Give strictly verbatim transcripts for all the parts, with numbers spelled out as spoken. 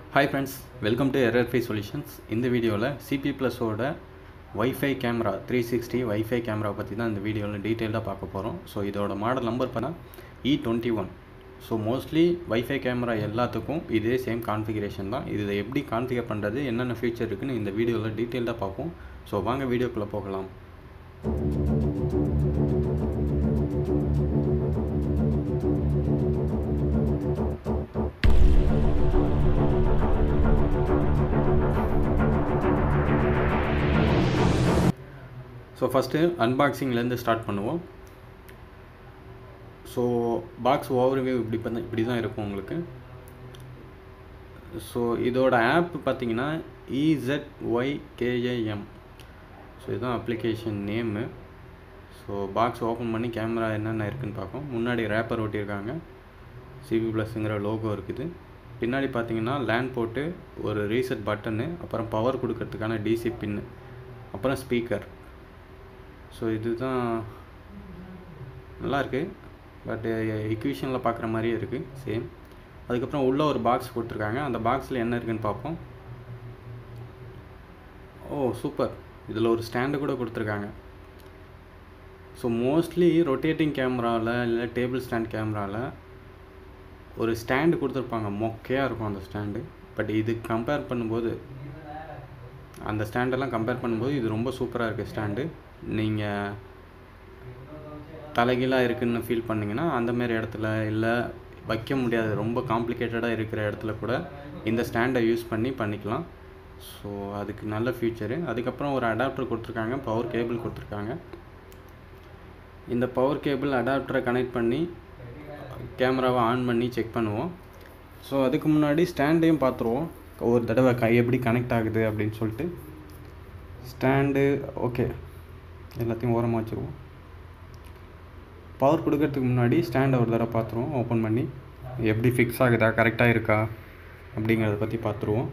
Hi friends, welcome to Error Free Solutions. In the video la C P Plus oda Wi-Fi camera three sixty Wi-Fi camera பத்தி தான் இந்த வீடியோல டீடைலா பார்க்க போறோம். So இதோட model number பார்த்தா E twenty-one. So mostly Wi-Fi camera எல்லாத்துக்கும் இதே சேம் கான்ஃபிகரேஷன் தான். இத எப்படி கான்ஃபிகர் பண்றது, என்னென்ன ஃபீச்சர் இருக்குன்னு இந்த வீடியோல டீடைலா பார்ப்போம். சோ வாங்க வீடியோக்குள்ள போகலாம். So first unboxing ல இருந்து ஸ்டார்ட் பண்ணுவோம். So box overview இப்படி பண்ண இப்படி தான் இருக்கும் உங்களுக்கு. So இதோட ஆப் பாத்தீங்கன்னா E Z Y K A M. So இதுதான் application name. So box open பண்ணி கேமரா என்னென்ன இருக்குன்னு பார்ப்போம். முன்னாடி ரேப்பர் ஒட்டி இருக்காங்க. C P Plusங்கற லோகோ இருக்குது. பின்னாடி பாத்தீங்கன்னா லேண்ட் போர்ட், ஒரு ரீசெட் பட்டன், அப்புறம் பவர் கொடுக்கிறதுக்கான D C பின், அப்புறம் ஸ்பீக்கர். ஸோ இதுதான் நல்லா இருக்கு, பட் இக்வேஷனில் பார்க்குற மாதிரியே இருக்குது சேம். அதுக்கப்புறம் உள்ளே ஒரு பாக்ஸ் கொடுத்துருக்காங்க. அந்த பாக்ஸில் என்ன இருக்குன்னு பார்ப்போம். ஓ சூப்பர், இதில் ஒரு ஸ்டாண்டு கூட கொடுத்துருக்காங்க. ஸோ மோஸ்ட்லி ரொட்டேட்டிங் கேமராவில் இல்லை டேபிள் ஸ்டாண்ட் கேமராவில் ஒரு ஸ்டாண்டு கொடுத்துருப்பாங்க, மொக்கையாக இருக்கும் அந்த ஸ்டாண்டு. பட் இது கம்பேர் பண்ணும்போது, அந்த ஸ்டாண்டெல்லாம் கம்பேர் பண்ணும்போது இது ரொம்ப சூப்பராக இருக்குது ஸ்டாண்டு. நீங்கள் தலைகீழாக இருக்குன்னு ஃபீல் பண்ணிங்கன்னா அந்தமாரி இடத்துல, இல்லை வைக்க முடியாது ரொம்ப காம்ப்ளிகேட்டடாக இருக்கிற இடத்துல கூட இந்த ஸ்டாண்டை யூஸ் பண்ணி பண்ணிக்கலாம். ஸோ அதுக்கு நல்ல ஃபியூச்சரு. அதுக்கப்புறம் ஒரு அடாப்டர் கொடுத்துருக்காங்க, பவர் கேபிள் கொடுத்துருக்காங்க. இந்த பவர் கேபிள் அடாப்டரை கனெக்ட் பண்ணி கேமராவை ஆன் பண்ணி செக் பண்ணுவோம். ஸோ அதுக்கு முன்னாடி ஸ்டாண்டையும் பார்த்துருவோம், ஒரு தடவை கை எப்படி கனெக்ட் ஆகுது அப்படின்னு சொல்லிட்டு. ஸ்டாண்டு ஓகே, எல்லாத்தையும் ஓரமாக வச்சுருவோம். பவர் கொடுக்கறதுக்கு முன்னாடி ஸ்டாண்டை ஒரு தடவை பார்த்துருவோம், ஓப்பன் பண்ணி எப்படி ஃபிக்ஸ் ஆகுதா, கரெக்டாக இருக்கா அப்படிங்கிறத பற்றி பார்த்துருவோம்.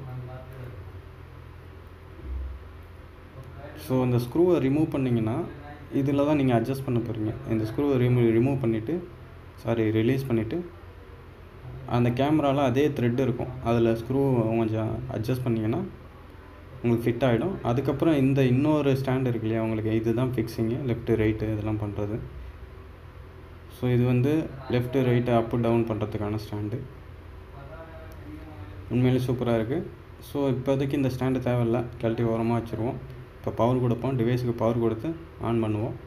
ஸோ இந்த ஸ்க்ரூவை ரிமூவ் பண்ணிங்கன்னா இதில் தான் நீங்கள் அட்ஜஸ்ட் பண்ண போகிறீங்க. இந்த ஸ்க்ரூவை ரிமூவ் ரிமூவ் பண்ணிவிட்டு சாரி ரிலீஸ் பண்ணிவிட்டு அந்த கேமராவில் அதே த்ரெட் இருக்கும், அதில் ஸ்க்ரூ கொஞ்சம் அட்ஜஸ்ட் பண்ணிங்கன்னா உங்களுக்கு ஃபிட் ஆகிடும். அதுக்கப்புறம் இந்த இன்னொரு ஸ்டாண்ட் இருக்கு இல்லையா உங்களுக்கு, இதுதான் ஃபிக்ஸிங்கு, லெஃப்ட்டு ரைட்டு இதெல்லாம் பண்ணுறது. ஸோ இது வந்து லெஃப்ட்டு ரைட்டு அப்பு டவுன் பண்ணுறதுக்கான ஸ்டாண்டு. உண்மையிலே சூப்பராக இருக்குது. ஸோ இப்போதைக்கு இந்த ஸ்டாண்டு தேவையில்லை, கழட்டி ஓரமாக வச்சுருவோம். இப்போ பவர் கொடுப்போம், டிவைஸுக்கு பவர் கொடுத்து ஆன் பண்ணுவோம்.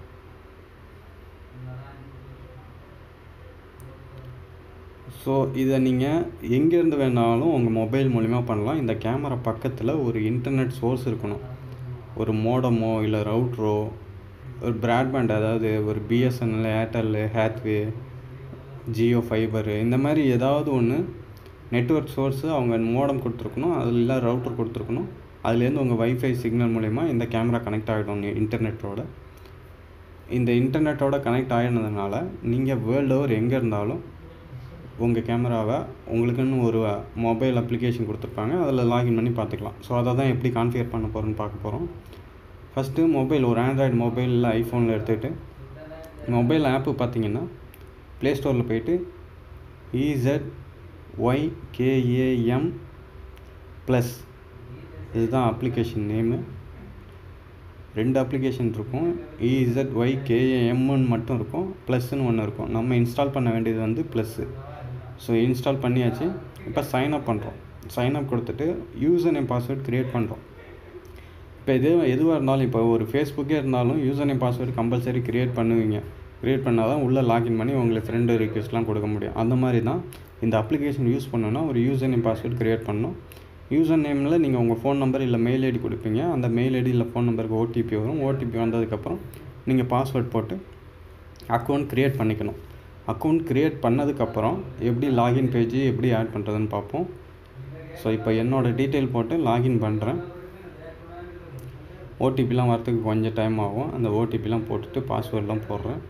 ஸோ இதை நீங்கள் எங்கேருந்து வேணாலும் உங்கள் மொபைல் மூலிமா பண்ணலாம். இந்த கேமரா பக்கத்தில் ஒரு இன்டர்நெட் சோர்ஸ் இருக்கணும், ஒரு மோடமோ இல்லை ரவுட்ரோ, ஒரு ப்ராட்பேண்ட், அதாவது ஒரு பிஎஸ்என்எல், ஏர்டெல், ஹேத்வே, ஜியோ ஃபைபரு, இந்த மாதிரி ஏதாவது ஒன்று நெட்வொர்க் சோர்ஸு அவங்க மோடம் கொடுத்துருக்கணும், அதில் இல்லை ரவுட்டர் கொடுத்துருக்கணும். அதுலேருந்து உங்கள் வைஃபை சிக்னல் மூலிமா இந்த கேமரா கனெக்ட் ஆகிடும் இன்டர்நெட்டோட. இந்த இன்டர்நெட்டோட கனெக்ட் ஆகினதுனால நீங்கள் வேர்ல்டு ஓவர் எங்கே இருந்தாலும் உங்கள் கேமராவை உங்களுக்குன்னு ஒரு மொபைல் அப்ளிகேஷன் கொடுத்துருப்பாங்க, அதில் லாகின் பண்ணி பார்த்துக்கலாம். ஸோ அதை தான் எப்படி கான்ஃபிகர் பண்ண போகிறோன்னு பார்க்க போகிறோம். ஃபஸ்ட்டு மொபைல், ஒரு ஆண்ட்ராய்டு மொபைல் இல்லை ஐஃபோனில் எடுத்துகிட்டு மொபைல் ஆப்பு பார்த்தீங்கன்னா ப்ளே ஸ்டோரில் போய்ட்டு E Z Y K A M plus, இதுதான் அப்ளிகேஷன் நேமு. ரெண்டு அப்ளிகேஷன் இருக்கும், E Z Y K A Mன்னு மட்டும் இருக்கும், ப்ளஸ்ன்னு ஒன்று இருக்கும். நம்ம இன்ஸ்டால் பண்ண வேண்டியது வந்து ப்ளஸ்ஸு. ஸோ இன்ஸ்டால் பண்ணியாச்சு. இப்போ சைன்அப் பண்ணுறோம். சைன்அப் கொடுத்துட்டு யூசர் நேம் பாஸ்வேர்டு க்ரியேட் பண்ணுறோம். இப்போ எது எதுவாக இருந்தாலும், இப்போ ஒரு ஃபேஸ்புக்கே இருந்தாலும் user name password compulsory create பண்ணுவீங்க. க்ரியேட் பண்ணால் தான் உள்ளே லாகின் பண்ணி உங்களுக்கு ஃப்ரெண்டு ரிக்வெஸ்ட்லாம் கொடுக்க முடியும். அந்த மாதிரி தான் இந்த அப்ளிகேஷன் யூஸ் பண்ணணுன்னா ஒரு யூசர் நேம் பாஸ்வேர்டு க்ரியேட் பண்ணணும். யூசர் நேமில் நீங்கள் உங்கள் ஃபோன் நம்பர் இல்லை மெயில் ஐடி கொடுப்பீங்க. அந்த மெயில் ஐடி இல்லை ஃபோன் நம்பருக்கு ஓடிபி வரும். ஓடிபி வந்ததுக்கப்புறம் நீங்கள் பாஸ்வேர்ட் போட்டு அக்கௌண்ட் க்ரியேட் பண்ணிக்கணும். அக்கௌண்ட் க்ரியேட் பண்ணதுக்கப்புறம் எப்படி லாகின் பேஜ் எப்படி ஆட் பண்ணுறதுன்னு பார்ப்போம். ஸோ இப்போ என்னோடய டீட்டெயில் போட்டு லாகின் பண்ணுறேன். ஓடிபிலாம் வரத்துக்கு கொஞ்சம் டைம் ஆகும். அந்த ஓடிபிலாம் போட்டுட்டு பாஸ்வேர்டெலாம் போடுறேன்.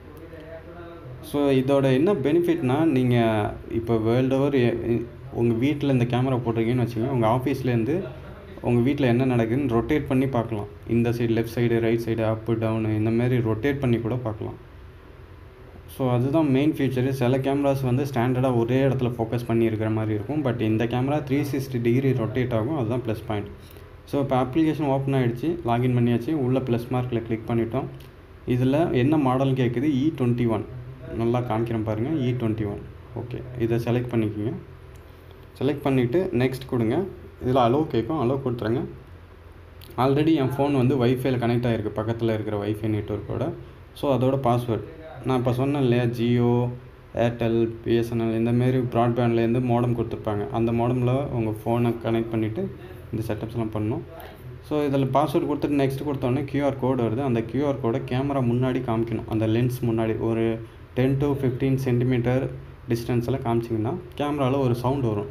ஸோ இதோட என்ன பெனிஃபிட்னால், நீங்கள் இப்போ வேர்ல்டு ஓவர் உங்கள் வீட்டில் இந்த கேமரா போட்டிருக்கீங்கன்னு வச்சுக்கோங்க, உங்கள் ஆஃபீஸ்லேருந்து உங்கள் வீட்டில் என்ன நடக்குதுன்னு ரொட்டேட் பண்ணி பார்க்கலாம். இந்த side left side, right side, up down, இந்த மாதிரி ரொட்டேட் பண்ணி கூட பார்க்கலாம். ஸோ அதுதான் மெயின் ஃபீச்சரு. சில கேமராஸ் வந்து ஸ்டாண்டர்டாக ஒரே இடத்துல ஃபோக்கஸ் பண்ணி இருக்கிற மாதிரி இருக்கும். பட் இந்த camera three sixty degree rotate ஆகும். அதுதான் ப்ளஸ் பாயிண்ட். ஸோ இப்போ அப்ளிகேஷன் ஓப்பன் ஆகிடுச்சு, லாகின் பண்ணியாச்சு. உள்ளே ப்ளஸ் மார்க்கில் கிளிக் பண்ணிட்டோம். இதில் என்ன மாடல் கேட்குது? இ டுவெண்ட்டி ஒன் நல்லா காமிக்கிறேன் பாருங்கள். இ டுவெண்ட்டி ஒன் ஓகே, இதை செலக்ட் பண்ணிக்கோங்க. செலக்ட் பண்ணிவிட்டு நெக்ஸ்ட் கொடுங்க. இதில் அலோ கேட்கும், அலோ கொடுத்துருங்க. ஆல்ரெடி என் ஃபோன் வந்து வைஃபைல கனெக்ட் ஆகிருக்கு, பக்கத்தில் இருக்கிற வைஃபை நெட்ஒர்க்கோட. ஸோ அதோட பாஸ்வேர்ட் நான் இப்போ சொன்னேன் இல்லையா, ஜியோ, ஏர்டெல், பிஎஸ்என்எல் இந்தமாரி ப்ராட்பேண்ட்லேருந்து மோடம் கொடுத்துருப்பாங்க. அந்த மோடமில் உங்கள் ஃபோனை கனெக்ட் பண்ணிவிட்டு இந்த செட்டப்ஸ்லாம் பண்ணணும். ஸோ இதில் பாஸ்வேர்டு கொடுத்துட்டு நெக்ஸ்ட் கொடுத்தோன்னே கியூஆர் கோடு வருது. அந்த கியூஆர் கோடை கேமரா முன்னாடி காமிக்கணும். அந்த லென்ஸ் முன்னாடி ஒரு டென் டு ஃபிஃப்டீன் சென்டிமீட்டர் டிஸ்டன்ஸில் காமிச்சிங்கன்னா கேமராவில் ஒரு சவுண்டு வரும்.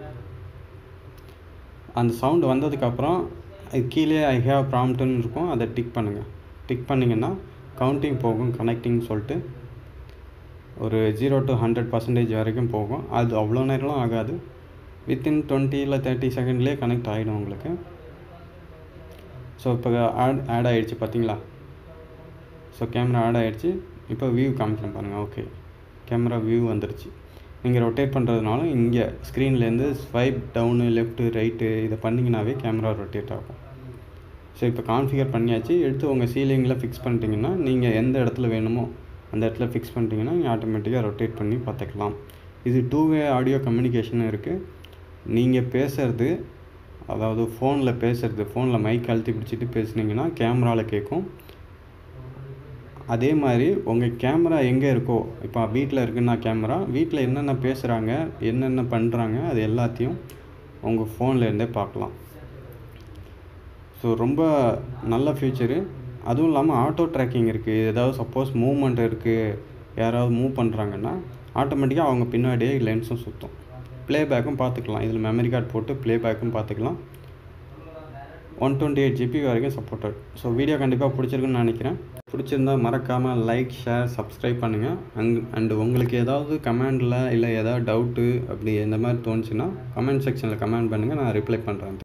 அந்த சவுண்டு வந்ததுக்கப்புறம் அது கீழே ஐ ஹேவ் ப்ராம்ப்ட்னு இருக்கும், அதை டிக் பண்ணுங்கள். டிக் பண்ணிங்கன்னா கவுண்டிங் போகும், கனெக்டிங் சொல்லிட்டு ஒரு ஜீரோ டு ஹண்ட்ரட் பர்சன்டேஜ் வரைக்கும் போகும். அது அவ்வளோ நேரம்லாம் ஆகாது, வித்தின் டுவெண்ட்டி இல்லை தேர்ட்டி செகண்ட்லேயே கனெக்ட் ஆகிடும் உங்களுக்கு. ஸோ இப்போ ஆட் ஆட் ஆகிடுச்சு பார்த்தீங்களா. ஸோ கேமரா ஆட் ஆகிடுச்சு. இப்போ வியூ காமிக்கிறேன் பாருங்கள். ஓகே, கேமரா வியூ வந்துடுச்சு. நீங்கள் ரொட்டேட் பண்ணுறதுனால இங்கே ஸ்க்ரீன்லேருந்து ஸ்வைப் டவுனு, லெஃப்ட்டு, ரைட்டு இதை பண்ணிங்கனாவே கேமரா ரொட்டேட் ஆகும். ஸோ இப்போ கான்ஃபிகர் பண்ணியாச்சு. எடுத்து உங்கள் சீலிங்கில் ஃபிக்ஸ் பண்ணிட்டீங்கன்னா நீங்கள் எந்த இடத்துல வேணுமோ அந்த இடத்துல ஃபிக்ஸ் பண்ணிட்டீங்கன்னா நீங்கள் ஆட்டோமேட்டிக்காக ரொட்டேட் பண்ணி பார்த்துக்கலாம். இது டூ வே ஆடியோ கம்யூனிகேஷனும் இருக்குது. நீங்கள் பேசுகிறது, அதாவது ஃபோனில் பேசுகிறது, ஃபோனில் மைக் அழுத்தி பிடிச்சிட்டு பேசுனீங்கன்னா கேமராவில் கேட்கும். அதே மாதிரி உங்கள் கேமரா எங்கே இருக்கோ, இப்போ வீட்டில் இருக்குன்னா கேமரா, வீட்டில் என்னென்ன பேசுகிறாங்க, என்னென்ன பண்ணுறாங்க, அது எல்லாத்தையும் உங்கள் ஃபோன்லேருந்தே பார்க்கலாம். ஸோ ரொம்ப நல்ல ஃபியூச்சரு. அதுவும் இல்லாமல் ஆட்டோ ட்ராக்கிங் இருக்குது. ஏதாவது சப்போஸ் மூவ்மெண்ட் இருக்குது, யாராவது மூவ் பண்ணுறாங்கன்னா ஆட்டோமேட்டிக்காக அவங்க பின்னாடியே லென்ஸும் சுற்றும். ப்ளேபேக்கும் பார்த்துக்கலாம். இதில் மெமரி கார்டு போட்டு ப்ளேபேக்கும் பார்த்துக்கலாம். ஒன் டுவெண்ட்டி எயிட் ஜிபி வரைக்கும் சப்போர்ட்டட். ஸோ வீடியோ கண்டிப்பாக பிடிச்சிருக்குன்னு நினைக்கிறேன். பிடிச்சிருந்தால் மறக்காமல் லைக், ஷேர், சப்ஸ்கிரைப் பண்ணுங்கள். அங் அண்டு உங்களுக்கு ஏதாவது கமெண்டில் இல்லை ஏதாவது டவுட்டு அப்படி எந்த மாதிரி தோணுச்சுன்னா கமெண்ட் செக்ஷனில் கமெண்ட் பண்ணுங்கள், நான் ரிப்ளை பண்ணுறேன்.